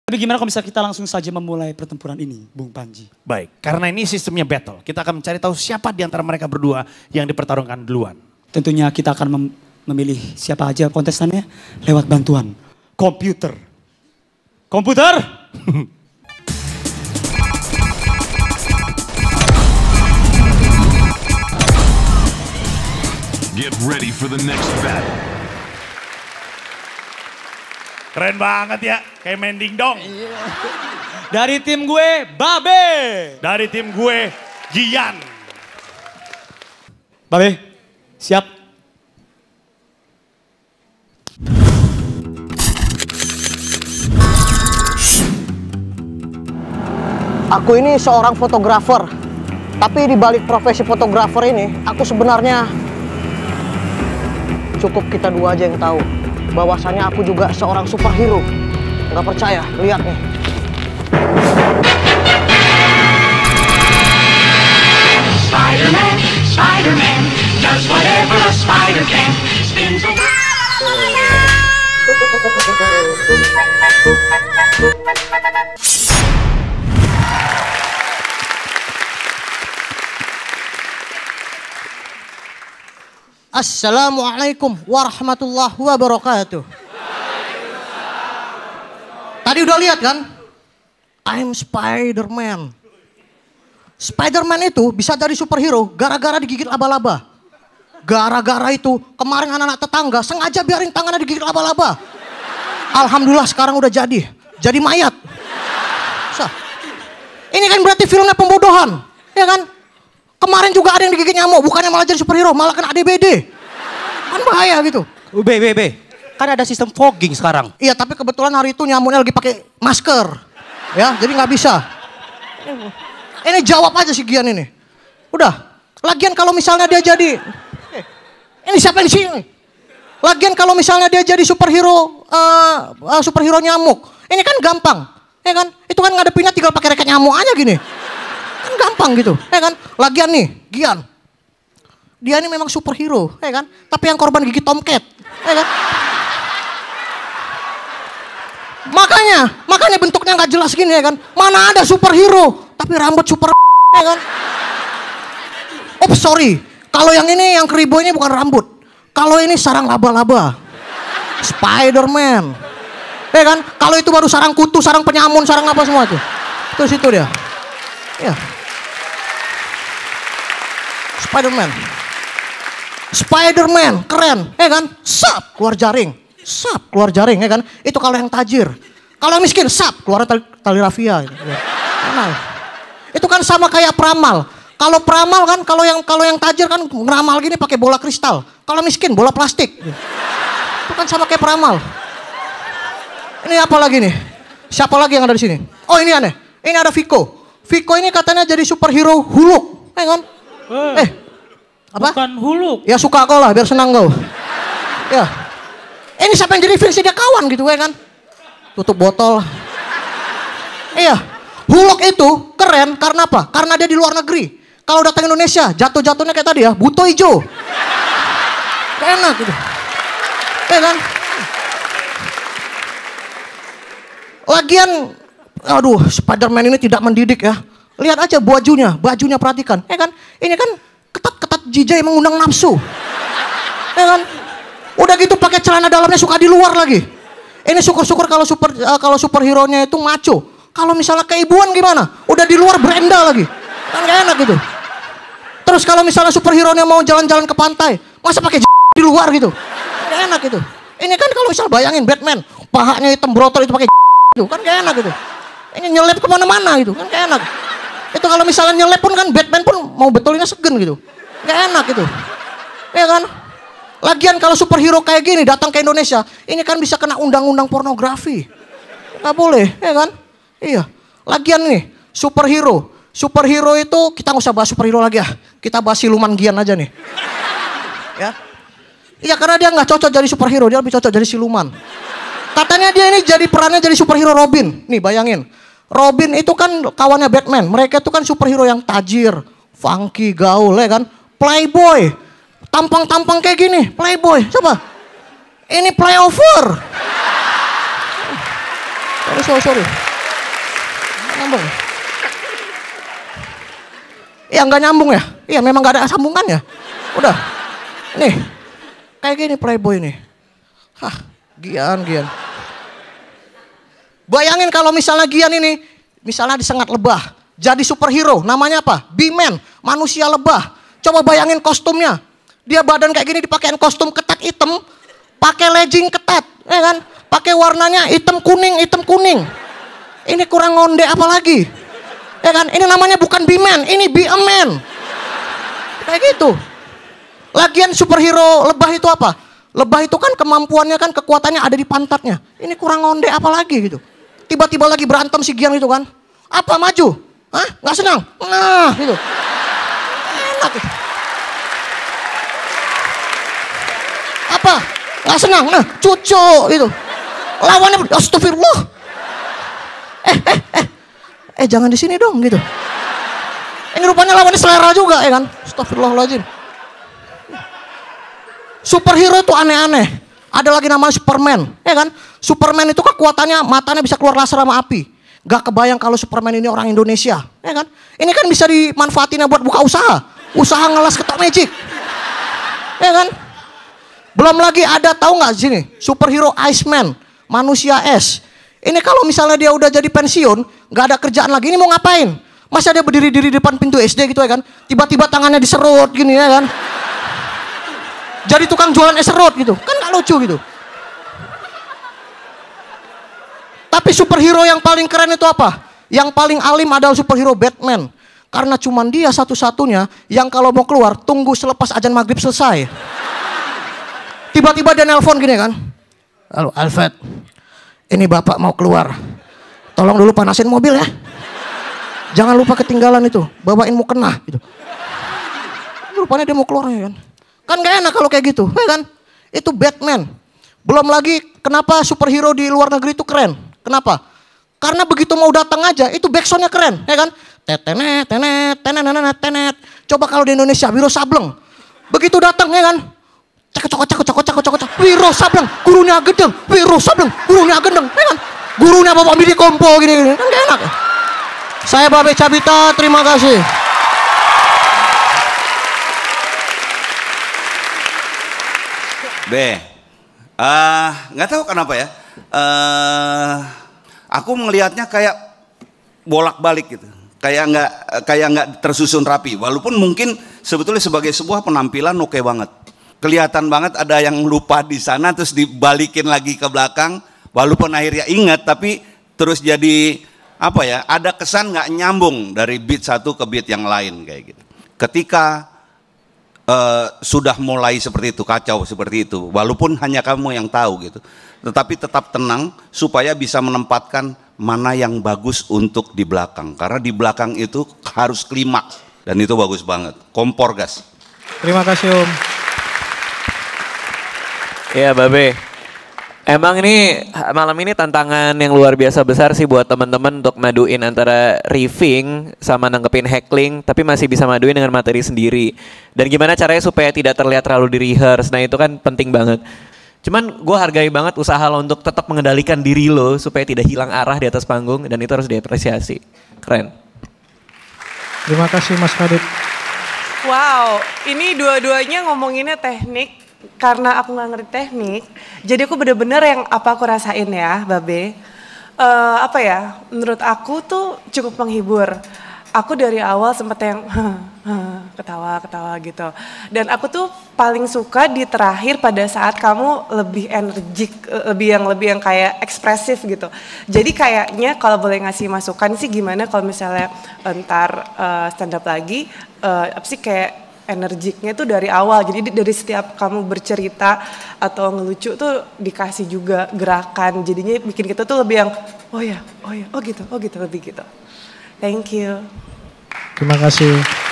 Tapi gimana kalau misalnya kita langsung saja memulai pertempuran ini, Bung Panji? Baik, karena ini sistemnya battle. Kita akan mencari tahu siapa di antara mereka berdua yang dipertarungkan duluan. Tentunya kita akan memilih siapa aja kontestannya lewat bantuan komputer. Komputer! Get ready for the next battle. Keren banget ya, kayak main dingdong. Dari tim gue, Babe. Dari tim gue, Gian. Babe, siap? Aku ini seorang fotografer. Tapi di balik profesi fotografer ini, aku sebenarnya cukup kita dua aja yang tahu. Bahwasanya aku juga seorang superhero. Nggak percaya? Lihat nih. Spider-Man, Spider-Man, does whatever a spider can. Spins around. Assalamualaikum warahmatullahi wabarakatuh. Tadi udah lihat kan? I'm Spider-Man. Spider-Man itu bisa jadi superhero gara-gara digigit laba-laba. Gara-gara itu kemarin anak-anak tetangga sengaja biarin tangannya digigit laba-laba. Alhamdulillah sekarang udah jadi mayat. Ini kan berarti filmnya pembodohan, ya kan? Kemarin juga ada yang digigit nyamuk, bukannya malah jadi superhero, malah kena ADBD. Kan bahaya gitu. Kan ada sistem fogging sekarang. Iya, tapi kebetulan hari itu nyamuknya lagi pakai masker. Ya, jadi nggak bisa. Ini jawab aja si Gian ini. Udah. Lagian kalau misalnya dia jadi... Ini siapa di sini? Lagian kalau misalnya dia jadi superhero superhero nyamuk. Ini kan gampang. Ya kan? Itu kan ngadepinnya tinggal pakai reket nyamuk aja gini. Kan gampang gitu, ya kan? Lagian nih, Gian. Dia ini memang superhero, ya kan? Tapi yang korban gigit tomcat, ya kan? Makanya bentuknya nggak jelas gini, ya kan? Mana ada superhero, tapi rambut super, ya kan? Oh sorry, kalau yang ini yang keribu ini bukan rambut. Kalau ini sarang laba-laba, Spider-Man, ya kan? Kalau itu baru sarang kutu, sarang penyamun, sarang apa semua tuh. Terus itu dia. Ya. Spider-Man keren, ya kan? Sap keluar jaring, ya kan? Itu kalau yang tajir. Kalau yang miskin, sap keluar tali rafia. Gitu. Nah, itu kan sama kayak peramal. Kalau peramal kan, kalau yang tajir kan ngeramal gini pakai bola kristal. Kalau miskin bola plastik. Gitu. Itu kan sama kayak peramal. Ini apa lagi nih? Siapa lagi yang ada di sini? Oh ini aneh. Ini ada Viko. Viko ini katanya jadi superhero Huluk, ya kan? Apa? Bukan Huluk. Ya suka kau lah, biar senang kau. Ya. Ini siapa yang jadi Vince dia kawan gitu, ya kan? Tutup botol. Iya. Huluk itu keren karena apa? Karena dia di luar negeri. Kalau datang Indonesia, jatuh-jatuhnya kayak tadi ya, buto hijau. Enak gitu. Ya kan? Lagian aduh, Spider-Man ini tidak mendidik ya. Lihat aja bajunya perhatikan. Ya kan? Ini kan ketat-ketat jijai mengundang nafsu. Ya kan? Udah gitu pakai celana dalamnya suka di luar lagi. Ini syukur-syukur kalau superhero-nya itu maco. Kalau misalnya keibuan gimana? Udah di luar berenda lagi. Kan gak enak gitu. Terus kalau misalnya superhero-nya mau jalan-jalan ke pantai, masa pakai di luar gitu. Gak enak gitu. Ini kan kalau misal bayangin Batman, pahanya hitam brotol itu pakai gitu. Kan gak enak gitu. Ini nyelip kemana-mana gitu, kan gak enak. Itu kalau misalnya nyelip pun kan Batman pun mau betulinnya segen gitu. Gak enak gitu. Ya kan? Lagian kalau superhero kayak gini datang ke Indonesia, ini kan bisa kena undang-undang pornografi. Gak boleh, ya kan? Iya. Lagian nih, superhero. Superhero itu, kita gak usah bahas superhero lagi ya. Kita bahas siluman Gian aja nih. Ya. Iya karena dia gak cocok jadi superhero, dia lebih cocok jadi siluman. Katanya dia ini perannya jadi superhero Robin. Nih bayangin. Robin itu kan kawannya Batman. Mereka itu kan superhero yang tajir, funky, gaul, ya kan? Playboy. Tampang-tampang kayak gini, playboy. Coba. Ini playover. Sorry. Nyambung. Ya nggak nyambung ya? Iya memang nggak ada sambungannya. Udah. Nih. Kayak gini Playboy nih. Hah, Gian. Bayangin kalau misalnya Gian ini, misalnya disengat lebah. Jadi superhero, namanya apa? B-Man, manusia lebah. Coba bayangin kostumnya. Dia badan kayak gini dipakein kostum ketat hitam. Pakai legging ketat, ya kan? Pakai warnanya hitam kuning. Ini kurang ngonde apa lagi? Ya kan? Ini namanya bukan B-Man, ini be a man. Kayak gitu. Lagian superhero lebah itu apa? Lebah itu kan kemampuannya kan kekuatannya ada di pantatnya. Ini kurang ngonde apa lagi gitu. Tiba-tiba lagi berantem si Gian itu kan. Apa maju? Hah? Nggak senang? Nah gitu. Enak. Apa? Nggak senang? Nah cucu gitu. Lawannya astagfirullah. Jangan di sini dong gitu. Ini rupanya lawannya selera juga ya kan. Astagfirullahaladzim. Superhero tuh aneh-aneh. Ada lagi namanya Superman, ya kan? Superman itu kekuatannya matanya bisa keluar laser sama api. Gak kebayang kalau Superman ini orang Indonesia, ya kan? Ini kan bisa dimanfaatinnya buat buka usaha. Usaha ngelas ketok magic. Ya kan? Belum lagi ada tahu nggak sini? Superhero Iceman, manusia es. Ini kalau misalnya dia udah jadi pensiun, nggak ada kerjaan lagi, ini mau ngapain? Masa dia berdiri di depan pintu SD gitu ya kan? Tiba-tiba tangannya diserut gini ya kan? Jadi tukang jualan es serut gitu, kan nggak lucu gitu. Tapi superhero yang paling keren itu apa? Yang paling alim adalah superhero Batman. Karena cuman dia satu-satunya yang kalau mau keluar tunggu selepas azan maghrib selesai. Tiba-tiba dia nelpon gini kan. Halo Alfred, ini bapak mau keluar. Tolong dulu panasin mobil ya. Jangan lupa ketinggalan itu, bawain mau kena gitu. Rupanya dia mau keluar ya kan. Kan gak enak kalau kayak gitu, ya kan? Itu Batman. Belum lagi kenapa superhero di luar negeri itu keren. Kenapa? Karena begitu mau datang aja, itu backsoundnya keren, ya kan? Tenet. Coba kalau di Indonesia, Wiro Sableng. Begitu datang, ya kan? Cakot. Wiro Sableng, gurunya gendeng. Wiro Sableng, gurunya gendeng, ya kan? Gurunya Bapak Bidi Kompo gini. Kan gak enak. Saya Babe Cabita, terima kasih. Nggak tahu kenapa ya. Aku melihatnya kayak bolak-balik gitu. Kayak nggak tersusun rapi. Walaupun mungkin sebetulnya sebagai sebuah penampilan oke banget. Kelihatan banget ada yang lupa di sana terus dibalikin lagi ke belakang. Walaupun akhirnya ingat tapi terus jadi apa ya? Ada kesan nggak nyambung dari beat satu ke beat yang lain kayak gitu. Ketika sudah mulai seperti itu, kacau seperti itu, walaupun hanya kamu yang tahu gitu, tetapi tetap tenang supaya bisa menempatkan mana yang bagus untuk di belakang, karena di belakang itu harus klimaks dan itu bagus banget, kompor gas. Terima kasih Om. Ya Babe, emang ini malam ini tantangan yang luar biasa besar sih buat teman-teman untuk maduin antara riffing sama nanggepin heckling, tapi masih bisa maduin dengan materi sendiri. Dan gimana caranya supaya tidak terlihat terlalu di rehearse, nah itu kan penting banget. Cuman gue hargai banget usaha lo untuk tetap mengendalikan diri lo supaya tidak hilang arah di atas panggung dan itu harus diapresiasi. Keren. Terima kasih Mas Kadit. Wow, ini dua-duanya ngomonginnya teknik. Karena aku nggak ngerti teknik, jadi aku bener-bener yang apa aku rasain ya, Babe. Apa ya, menurut aku tuh cukup menghibur. Aku dari awal sempet yang ketawa gitu. Dan aku tuh paling suka di terakhir pada saat kamu lebih energik, lebih yang kayak ekspresif gitu. Jadi kayaknya kalau boleh ngasih masukan sih gimana kalau misalnya ntar stand up lagi, apa sih kayak energiknya tuh dari awal, jadi dari setiap kamu bercerita atau ngelucu tuh dikasih juga gerakan, jadinya bikin kita tuh lebih yang oh gitu, lebih gitu. Thank you. Terima kasih.